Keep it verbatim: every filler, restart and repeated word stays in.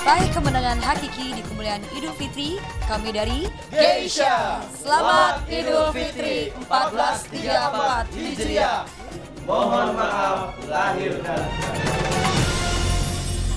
Raih kemenangan hakiki di kemuliaan Idul Fitri, kami dari Geisha. Selamat Idul Fitri seribu empat ratus tiga puluh empat Hijriah. Mohon maaf lahir dan batin.